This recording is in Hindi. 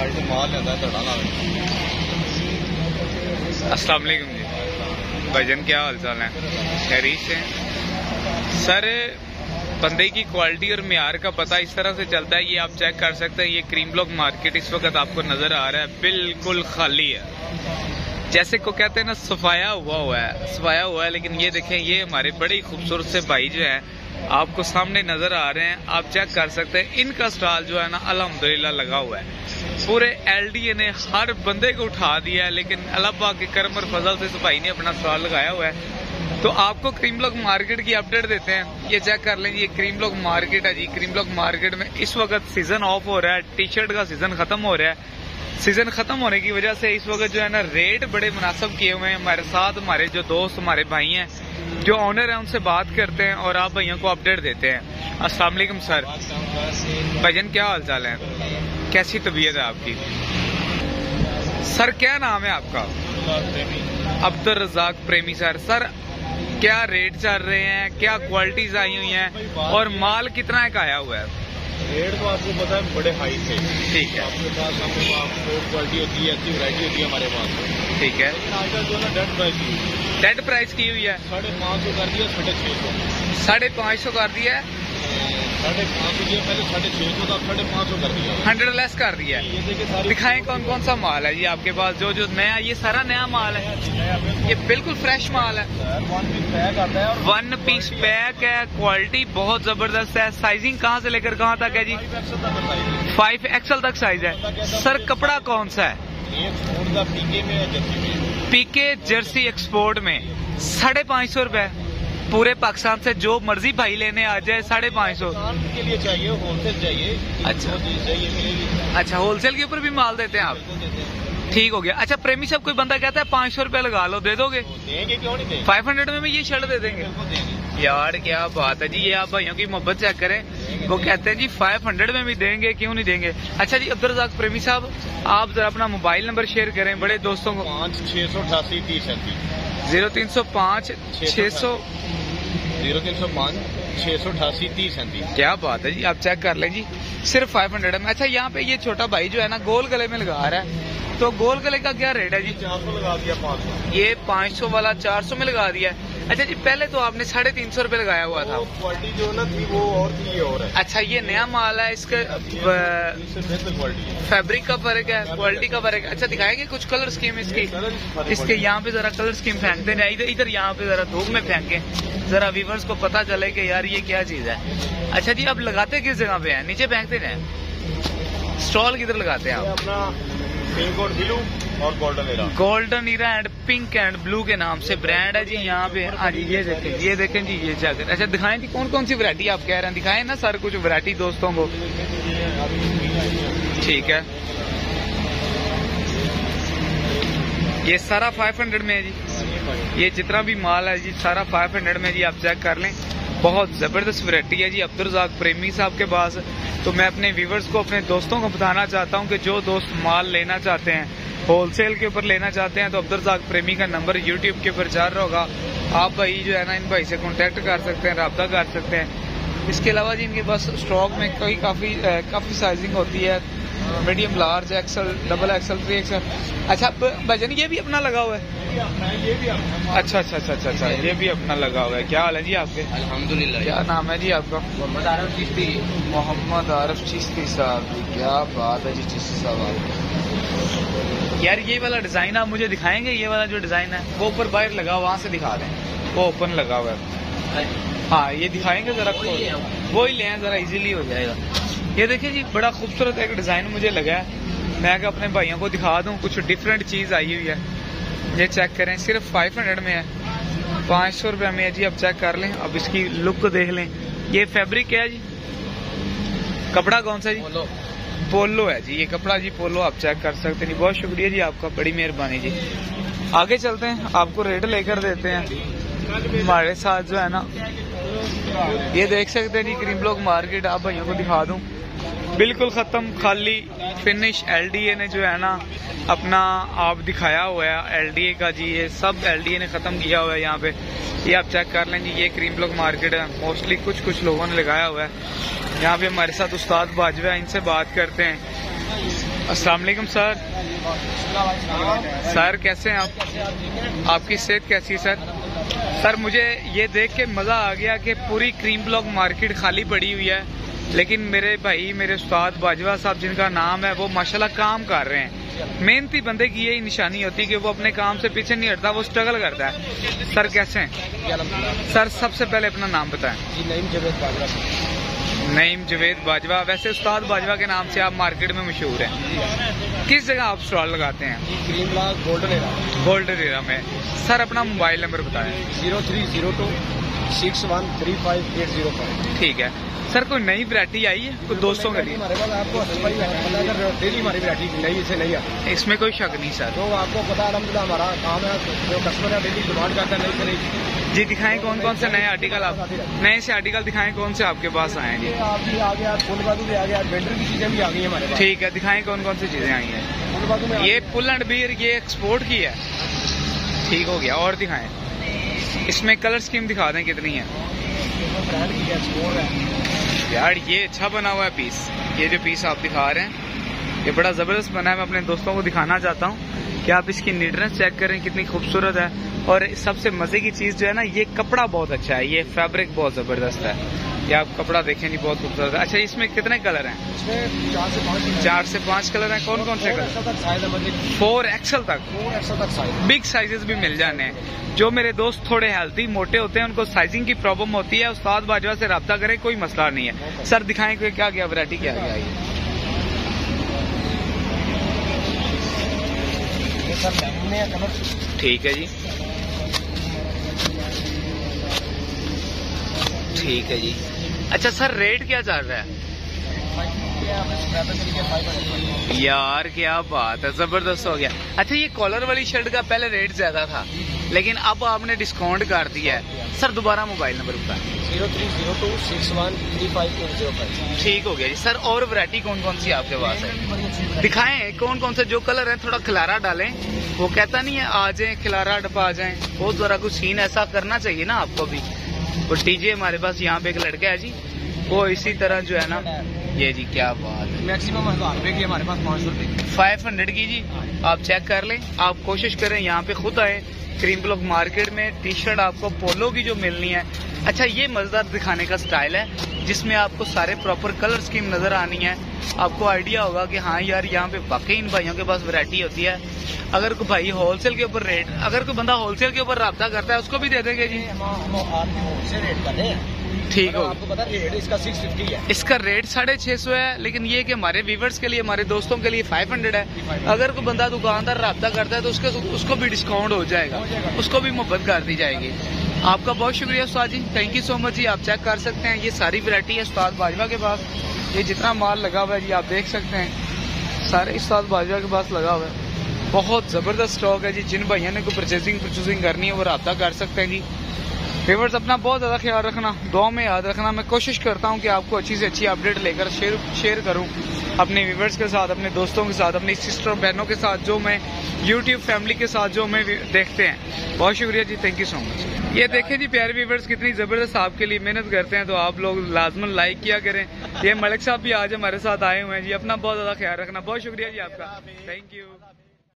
अस्सलाम वालेकुम जी भाईजान, क्या हाल चाल है? खैरियत से सर? बंदे की क्वालिटी और म्यार का पता इस तरह से चलता है, ये आप चेक कर सकते हैं। ये क्रीम ब्लॉक मार्केट इस वक्त आपको नजर आ रहा है, बिल्कुल खाली है, जैसे को कहते हैं ना सफाया हुआ है। लेकिन ये देखें, ये हमारे बड़े ही खूबसूरत से भाई जो है आपको सामने नजर आ रहे हैं, आप चेक कर सकते हैं। इनका स्टॉल जो है ना अल्हम्दुलिल्लाह लगा हुआ है, पूरे एलडीए ने हर बंदे को उठा दिया है, लेकिन अल्लाह के करम और फजल से इस भाई ने अपना स्टॉल लगाया हुआ है। तो आपको क्रीम ब्लॉक मार्केट की अपडेट देते हैं। ये चेक कर लें, ये क्रीम ब्लॉक मार्केट है जी। क्रीम ब्लॉक मार्केट में इस वक्त सीजन ऑफ हो रहा है, टी शर्ट का सीजन खत्म हो रहा है। सीजन खत्म होने की वजह से इस वक्त जो है ना रेट बड़े मुनासिब किए हुए हैं। हमारे साथ हमारे जो दोस्त, हमारे भाई हैं जो ऑनर है, उनसे बात करते हैं और आप भाइयों को अपडेट देते हैं। अस्सलाम वालेकुम सर। भाईजान क्या हाल चाल है? कैसी तबीयत है आपकी? सर क्या नाम है आपका? अब्दुल रज़ाक प्रेमी सर। सर क्या रेट चल रहे हैं, क्या क्वालिटीज आई हुई हैं और माल कितना का आया हुआ है? रेट तो आपको पता है बड़े हाई थे। ठीक है, आपके पास क्वालिटी होती है, अच्छी वैरायटी होती है हमारे पास। ठीक है। आजकल जो ना डेड प्राइस की हुई है 550 कर दिया, 650 550 कर दिया है, 550 दिया पहले, 650 था, 550 कर दिया, 100 लेस कर दिया है। दिखाएं कौन कौन सा माल है जी आपके पास? जो नया, ये सारा नया माल है, ये बिल्कुल फ्रेश माल है। 1 पीस पैक है, क्वालिटी बहुत जबरदस्त है। साइजिंग कहाँ से लेकर कहाँ तक है जी? 5 XL तक साइज है। सर कपड़ा कौन सा है? पीके जर्सी एक्सपोर्ट में 550 रुपए। पूरे पाकिस्तान से जो मर्जी भाई लेने आ जाए 550 के लिए चाहिए, होलसेल चाहिए। अच्छा, होलसेल के ऊपर भी माल देते हैं आप? ठीक हो गया। अच्छा प्रेमी साहब, कोई बंदा कहता है 500 रुपए लगा लो, दे दोगे? देंगे, क्यों नहीं देंगे? 500 में ये शर्ट दे देंगे यार, क्या बात है जी। ये आप भाइयों की मोहब्बत चेक करें, वो कहते हैं जी 500 में भी देंगे, क्यों नहीं देंगे। अच्छा जी अब्दुल रज़ाक प्रेमी साहब, आप जरा अपना मोबाइल नंबर शेयर करें बड़े दोस्तों को। 688 0305 688 क्या बात है जी, आप चेक कर लें जी, सिर्फ 500 में। अच्छा यहाँ पे ये छोटा भाई जो है ना गोल गले में लगा रहा है, तो गोल गले का क्या रेट है जी? 400 लगा दिया, 500। ये 500 वाला 400 में लगा दिया है। अच्छा जी, पहले तो आपने 350 रुपए लगाया हुआ था। क्वालिटी जो ना थी वो और थी, ये और है। अच्छा ये नया माल है, इसका फैब्रिक का फर्क है, क्वालिटी का फर्क है। अच्छा दिखाएंगे कुछ कलर स्कीम इसके यहाँ पे जरा कलर स्कीम फेंकते हैं, इधर यहाँ पे जरा धूप में फेंके, जरा व्यूवर्स को पता चले कि यार ये क्या चीज है। अच्छा जी, अब लगाते किस जगह पे हैं? नीचे फेंकते हैं, स्टॉल किधर लगाते हैं आप? अपना पिंक और ब्लू और golden era and pink and blue के नाम से ब्रांड है जी यहाँ पे। हाँ जी, ये देखें जी, ये जैकेट। अच्छा दिखाएं जी कौन कौन सी वैरायटी आप कह रहे हैं, दिखाएं ना सर कुछ वैरायटी दोस्तों को। ठीक है, ये सारा 500 में है जी। ये जितना भी माल है जी सारा 500 में जी, आप चेक कर लें। बहुत जबरदस्त वैरायटी है जी अब्दुल रज़ाक प्रेमी साहब के पास। तो मैं अपने व्यूवर्स को, अपने दोस्तों को बताना चाहता हूं कि जो दोस्त माल लेना चाहते हैं, होलसेल के ऊपर लेना चाहते हैं, तो अब्दुल रज़ाक प्रेमी का नंबर यूट्यूब के ऊपर चल रहा होगा। आप भाई जो है ना इन भाई से कॉन्टेक्ट कर सकते हैं, रब्ता कर सकते हैं। इसके अलावा जी इनके पास स्टॉक में काफी साइजिंग होती है, medium, large, XL, double XL, 3XL। अच्छा भाईजान ये भी अपना लगा हुआ है? अच्छा, ये भी अपना लगा हुआ है। क्या हाल है जी आपके? अल्हम्दुलिल्लाह। क्या नाम है जी आपका? मोहम्मद आरफ चिश्ती साहब। क्या बात है जी चिश्ती साहब। यार ये वाला डिजाइन आप मुझे दिखाएंगे? ये वाला जो डिजाइन है वो ऊपर बाहर लगा, वहां से दिखा दें, वो ओपन लगा हुआ है। हाँ ये दिखाएंगे जरा, वो ही लें जरा, इजीली हो जाएगा। ये देखिए जी, बड़ा खूबसूरत एक डिजाइन मुझे लगा है, मैं अपने भाइयों को दिखा दूं, कुछ डिफरेंट चीज आई हुई है। ये चेक करें, सिर्फ 500 में है, 500 रुपए में है जी। अब चेक कर लें, अब इसकी लुक देख लें। ये फैब्रिक क्या है जी? कपड़ा कौन सा जी? पोलो है जी, ये कपड़ा जी पोलो, आप चेक कर सकते हैं जी। बहुत शुक्रिया जी आपका, बड़ी मेहरबानी जी। आगे चलते हैं, आपको रेट लेकर देते हैं हमारे साथ जो है ना। ये देख सकते हैं जी क्रीम ब्लॉक मार्केट, आप भाइयों को दिखा दूं, बिल्कुल खत्म, खाली फिनिश। एलडीए ने जो है ना अपना आप दिखाया हुआ है, एलडीए का जी, ये सब एलडीए ने खत्म किया हुआ है यहाँ पे। ये आप चेक कर लें जी, ये क्रीम ब्लॉक मार्केट है, मोस्टली कुछ लोगों ने लगाया हुआ है। यहाँ पे हमारे साथ उस्ताद बाजवा है, इनसे बात करते हैं। अस्सलाम वालेकुम सर। सर कैसे हैं आप? आपकी सेहत कैसी है सर? सर मुझे ये देख के मज़ा आ गया कि पूरी क्रीम ब्लॉक मार्केट खाली पड़ी हुई है, लेकिन मेरे भाई मेरे उस्ताद बाजवा साहब जिनका नाम है वो माशाल्लाह काम कर रहे हैं। मेहनती बंदे की यही निशानी होती है कि वो अपने काम से पीछे नहीं हटता, वो स्ट्रगल करता है। सर कैसे हैं? सर सबसे पहले अपना नाम बताएं। नईम जवेद बाजवा। वैसे उस्ताद बाजवा के नाम से आप मार्केट में मशहूर हैं। किस जगह आप स्टॉल लगाते हैं? क्रीम ब्लॉक गोल्डन एरा में। सर अपना मोबाइल नंबर बताएं। 0302 6135 ठीक है सर। कोई नई वैरायटी आई है कोई दोस्तों के लिए? हमारे पास आपको डेली हमारी वैरायटी नई से नई आती है, इसमें कोई शक नहीं सर। तो आपको पता है अल्हम्दुलिल्लाह हमारा काम है, जो कस्टमर है डेली डिमांड करता है नई से नई। जी दिखाएं कौन कौन से नए आर्टिकल आप नए से आर्टिकल दिखाएं कौन से आपके पास आए हैं जी? आपकी आ गया फुल बाजू भी आ गया, वेंडर की चीजें भी आ गई हमारे पास। ठीक है दिखाएं कौन कौन सी चीजें आई हैं। फुल बाजू में ये पुल एंड बीयर ये एक्सपोर्ट की है। ठीक हो गया। और दिखाएं, इसमें कलर स्कीम दिखा दें कितनी है ब्रांड की एक्सपोर्ट है यार। ये अच्छा बना हुआ है पीस। ये जो पीस आप दिखा रहे हैं ये बड़ा जबरदस्त बना है। मैं अपने दोस्तों को दिखाना चाहता हूँ कि आप इसकी नीटनेस चेक करें कितनी खूबसूरत है। और सबसे मजे की चीज जो है ना, ये कपड़ा बहुत अच्छा है, ये फैब्रिक बहुत जबरदस्त है। ये आप कपड़ा देखें जी बहुत खूबसूरत है। अच्छा इसमें कितने कलर हैं? इसमें 4 से 5 कलर हैं। कौन कौन से कलर? 4 एक्सल तक बिग साइजेस भी मिल जाने हैं। जो मेरे दोस्त थोड़े हेल्थी मोटे होते हैं उनको साइजिंग की प्रॉब्लम होती है, उस्ताद बाजवा से रब्ता करें, कोई मसला नहीं है। सर दिखाएं कि क्या क्या वैरायटी क्या क्या है? ठीक है जी, ठीक है जी। अच्छा सर रेट क्या चल रहा है? यार क्या बात है, जबरदस्त हो गया। अच्छा ये कॉलर वाली शर्ट का पहले रेट ज्यादा था, लेकिन अब आपने डिस्काउंट कर दिया है। सर दोबारा मोबाइल नंबर बताएं। 0302 6135 ठीक हो गया जी। सर और वैरायटी कौन कौन सी आपके पास है? दिखाएं कौन कौन से जो कलर है, थोड़ा खिलारा डालें। वो कहता नहीं है आ जाए खिलारा डपा आ जाए, वो जरा कुछ सीन ऐसा करना चाहिए ना आपको भी। वो टीजे हमारे पास यहाँ पे एक लड़का है जी, वो इसी तरह जो है ना, ये जी क्या बात है। मैक्सिमम 1000 रुपए की हमारे पास 500 रुपए की 500 की जी। आप चेक कर लें, आप कोशिश करें यहाँ पे खुद आए क्रीम ब्लॉक मार्केट में। टी शर्ट आपको पोलो की जो मिलनी है। अच्छा ये मजेदार दिखाने का स्टाइल है जिसमें आपको सारे प्रॉपर कलर स्कीम नजर आनी है। आपको आइडिया होगा कि हाँ यार यहाँ पे वाकई इन भाइयों के पास वैरायटी होती है। अगर कोई भाई होलसेल के ऊपर रेट, अगर कोई बंदा होलसेल के ऊपर राब्ता करता है उसको भी दे देंगे जी। होलसेल रेट कर रहे हैं। ठीक हो। आपको पता है रेट इसका 650 है। इसका रेट 650 है, लेकिन ये कि हमारे व्यूवर्स के लिए, हमारे दोस्तों के लिए 500 है। अगर कोई बंदा दुकानदार राब्ता करता है तो उसको भी डिस्काउंट हो जाएगा, उसको भी मोहब्बत कर दी जाएगी। आपका बहुत शुक्रिया उस्ताद जी, थैंक यू सो मच जी। आप चेक कर सकते हैं ये सारी वैरायटी है उस्ताद बाजवा के पास। ये जितना माल लगा हुआ है जी आप देख सकते हैं, सारे उस्ताद बाजवा के पास लगा हुआ है। बहुत जबरदस्त स्टॉक है जी। जिन भाइयों ने कोई परचेजिंग करनी है वो राब्ता कर सकते हैं जी। व्यूअर्स अपना बहुत ज़्यादा ख्याल रखना, दुआ में याद रखना। मैं कोशिश करता हूँ कि आपको अच्छी से अच्छी अपडेट लेकर शेयर करूँ अपने व्यूअर्स के साथ, अपने दोस्तों के साथ, अपनी सिस्टर बहनों के साथ, जो मैं यूट्यूब फैमिली के साथ जो मैं देखते हैं। बहुत शुक्रिया जी, थैंक यू सो मच। ये देखें जी प्यारे व्यूअर्स कितनी ज़बरदस्त आपके लिए मेहनत करते हैं, तो आप लोग लाजमन लाइक किया करें। ये मलिक साहब भी आज हमारे साथ आए हुए हैं जी। अपना बहुत ज़्यादा ख्याल रखना। बहुत शुक्रिया जी आपका, थैंक यू।